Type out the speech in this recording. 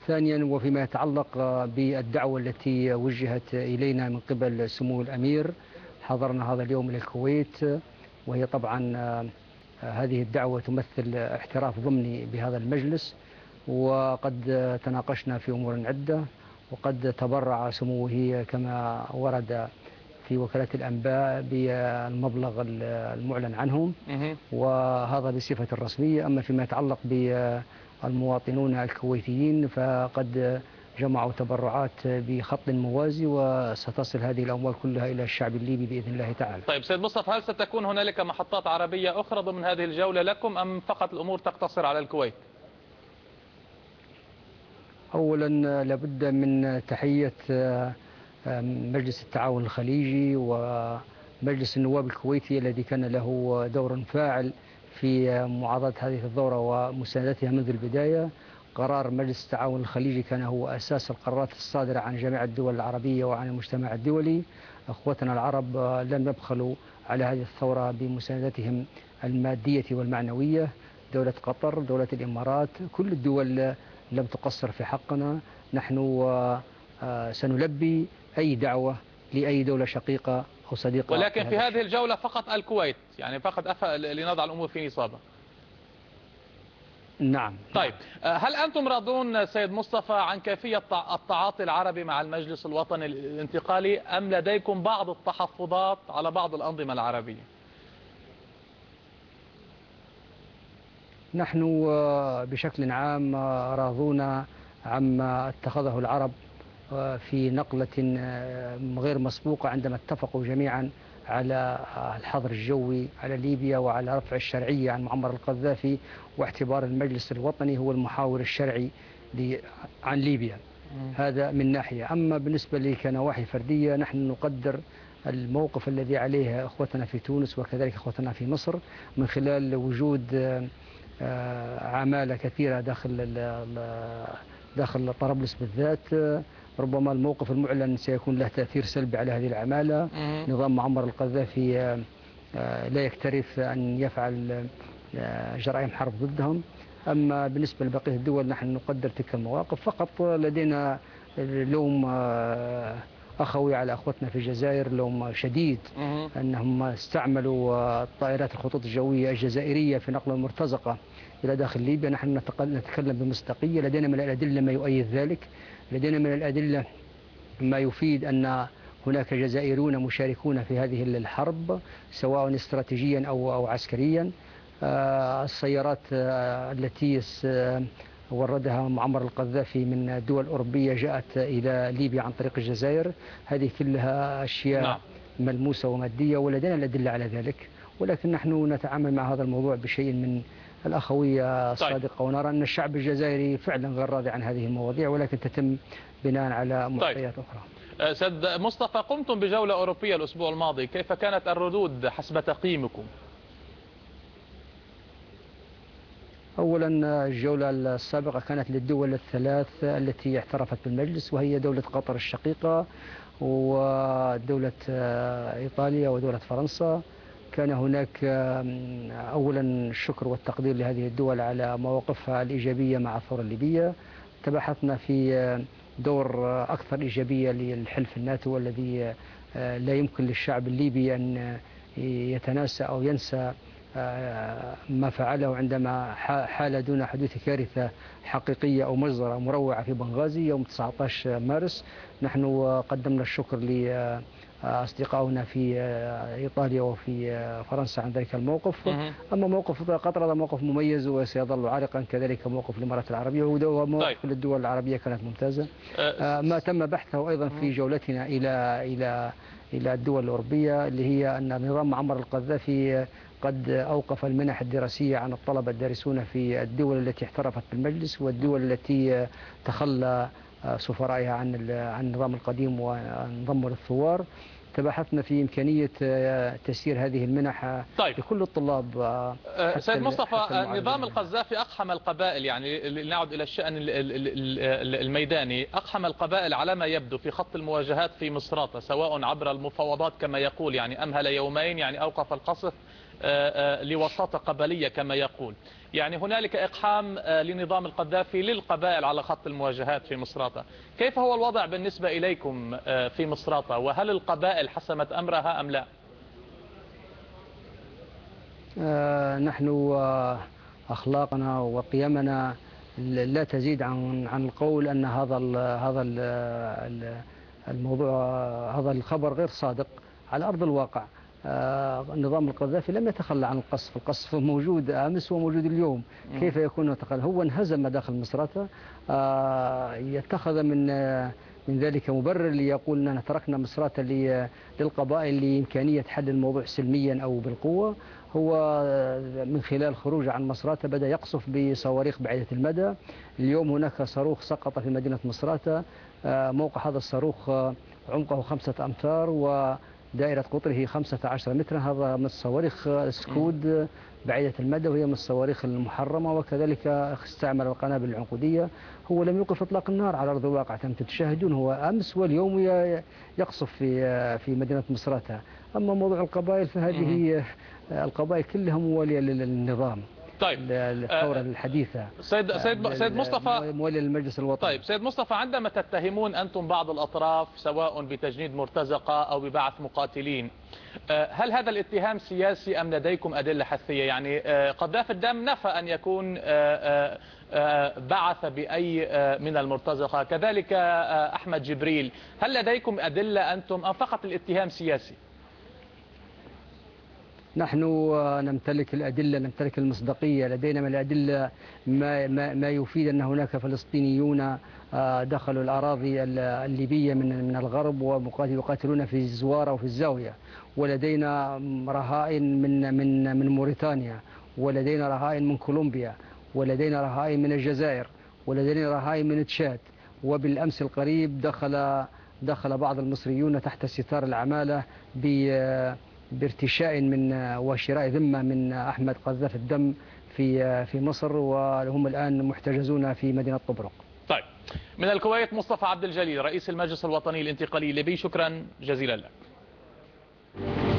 ثانيا، وفيما يتعلق بالدعوة التي وجهت إلينا من قبل سمو الأمير، حضرنا هذا اليوم إلى الكويت، وهي طبعا هذه الدعوة تمثل احتراف ضمني بهذا المجلس، وقد تناقشنا في أمور عدة، وقد تبرع سموه كما ورد في وكالة الأنباء بالمبلغ المعلن عنه، وهذا بصفة رسمية. أما فيما يتعلق بالمواطنون الكويتيين فقد جمعوا تبرعات بخط موازي، وستصل هذه الأموال كلها إلى الشعب الليبي بإذن الله تعالى. طيب سيد مصطفى، هل ستكون هنالك محطات عربية أخرى ضمن هذه الجولة لكم، أم فقط الأمور تقتصر على الكويت؟ أولا لابد من تحية مجلس التعاون الخليجي ومجلس النواب الكويتي الذي كان له دور فاعل في معارضة هذه الثورة ومساندتها منذ البداية. قرار مجلس التعاون الخليجي كان هو أساس القرارات الصادرة عن جميع الدول العربية وعن المجتمع الدولي. أخوتنا العرب لم يبخلوا على هذه الثورة بمساندتهم المادية والمعنوية. دولة قطر، دولة الإمارات، كل الدول لم تقصر في حقنا. نحن سنلبي أي دعوة لأي دولة شقيقة أو صديقة، ولكن في هذه الجولة فقط الكويت، يعني فقط لنضع الأمور في نصابها. نعم. طيب، هل أنتم راضون سيد مصطفى عن كيفية التعاطي العربي مع المجلس الوطني الانتقالي، أم لديكم بعض التحفظات على بعض الأنظمة العربية؟ نحن بشكل عام راضون عما اتخذه العرب في نقلة غير مسبوقة عندما اتفقوا جميعا على الحظر الجوي على ليبيا وعلى رفع الشرعية عن معمر القذافي واعتبار المجلس الوطني هو المحاور الشرعي عن ليبيا. هذا من ناحية. أما بالنسبة لي كنواحي فردية، نحن نقدر الموقف الذي عليه أخوتنا في تونس وكذلك أخوتنا في مصر من خلال وجود عمالة كثيرة داخل طرابلس بالذات. ربما الموقف المعلن سيكون له تأثير سلبي على هذه العمالة. نظام معمر القذافي لا يكترث أن يفعل جرائم حرب ضدهم. أما بالنسبة لبقية الدول نحن نقدر تلك المواقف. فقط لدينا لوم أخوي على أخوتنا في الجزائر، لوم شديد أنهم استعملوا طائرات الخطوط الجوية الجزائرية في نقل المرتزقة إلى داخل ليبيا. نحن نتكلم بمصداقية، لدينا من الأدلة ما يؤيد ذلك، لدينا من الأدلة ما يفيد أن هناك جزائريون مشاركون في هذه الحرب سواء استراتيجيا أو عسكريا. السيارات التي وردها معمر القذافي من دول أوروبية جاءت إلى ليبيا عن طريق الجزائر، هذه كلها أشياء ملموسة ومادية ولدينا الأدلة على ذلك. ولكن نحن نتعامل مع هذا الموضوع بشيء من الأخوية الصادقة، ونرى أن الشعب الجزائري فعلا غير راضي عن هذه المواضيع، ولكن تتم بناء على معطيات أخرى. سيد مصطفى، قمتم بجولة أوروبية الأسبوع الماضي، كيف كانت الردود حسب تقييمكم؟ أولا الجولة السابقة كانت للدول الثلاث التي اعترفت بالمجلس، وهي دولة قطر الشقيقة ودولة إيطاليا ودولة فرنسا. كان هناك أولا الشكر والتقدير لهذه الدول على مواقفها الإيجابية مع الثورة الليبية. تبحثنا في دور أكثر إيجابية للحلف الناتو الذي لا يمكن للشعب الليبي أن يتناسى أو ينسى ما فعله عندما حال دون حدوث كارثة حقيقية أو مجزرة مروعة في بنغازي يوم 19 مارس. نحن قدمنا الشكر لأصدقائنا في إيطاليا وفي فرنسا عن ذلك الموقف. أما موقف قطر هذا موقف مميز وسيظل عارقا، كذلك موقف الإمارات العربية وموقف الدول العربية كانت ممتازة. ما تم بحثه أيضا في جولتنا إلى الدول الأوروبية اللي هي أن نظام معمر القذافي قد أوقف المنح الدراسية عن الطلبة الدارسون في الدول التي احترفت بالمجلس والدول التي تخلى سفرائها عن النظام القديم وانضموا للثوار. تبحثنا في إمكانية تسيير هذه المنح لكل الطلاب. سيد مصطفى، نظام القذافي أقحم القبائل، يعني لنعد إلى الشأن الميداني، أقحم القبائل على ما يبدو في خط المواجهات في مصراتة، سواء عبر المفاوضات كما يقول، يعني أمهل يومين، يعني أوقف القصف لوساطة قبلية كما يقول. يعني هنالك إقحام لنظام القذافي للقبائل على خط المواجهات في مصراتة. كيف هو الوضع بالنسبة إليكم في مصراتة، وهل القبائل حسمت أمرها أم لا؟ نحن أخلاقنا وقيمنا لا تزيد عن القول أن هذا الموضوع، هذا الخبر غير صادق. على أرض الواقع نظام القذافي لم يتخلى عن القصف. القصف موجود أمس وموجود اليوم. كيف يكون يتخلى؟ هو انهزم داخل مصراتة، يتخذ من ذلك مبرر ليقول أننا تركنا مصراتة للقبائل لإمكانية حل الموضوع سلميا أو بالقوة. هو من خلال خروجه عن مصراتة بدأ يقصف بصواريخ بعيدة المدى. اليوم هناك صاروخ سقط في مدينة مصراتة، موقع هذا الصاروخ عمقه 5 أمتار ودائرة قطره 15 مترا. هذا من الصواريخ سكود بعيدة المدى، وهي من الصواريخ المحرمة، وكذلك استعمل القنابل العنقودية. هو لم يوقف إطلاق النار على أرض الواقع كما تشاهدون، هو أمس واليوم يقصف في مدينة مصراتة. أما موضوع القبائل فهذه القبائل كلها موالية للنظام. طيب الثورة الحديثة. سيد مصطفى، موالية للمجلس الوطني. طيب سيد مصطفى، عندما تتهمون أنتم بعض الأطراف سواء بتجنيد مرتزقة أو ببعث مقاتلين، هل هذا الاتهام سياسي أم لديكم أدلة حثية؟ يعني قذافي الدم نفى أن يكون بعث بأي من المرتزقة، كذلك أحمد جبريل. هل لديكم أدلة أنتم أم فقط الاتهام سياسي؟ نحن نمتلك الأدلة، نمتلك المصداقية. لدينا من الأدلة ما يفيد أن هناك فلسطينيون دخلوا الأراضي الليبية من الغرب ويقاتلون في الزوارة وفي الزاوية. ولدينا رهائن من موريتانيا، ولدينا رهائن من كولومبيا، ولدينا رهائن من الجزائر، ولدينا رهائن من تشاد. وبالأمس القريب دخل بعض المصريون تحت ستار العمالة بارتشاء وشراء ذمة من أحمد قذافي الدم في مصر، وهم الآن محتجزون في مدينة طبرق. طيب، من الكويت مصطفى عبد الجليل رئيس المجلس الوطني الانتقالي الليبي، شكرا جزيلا لك.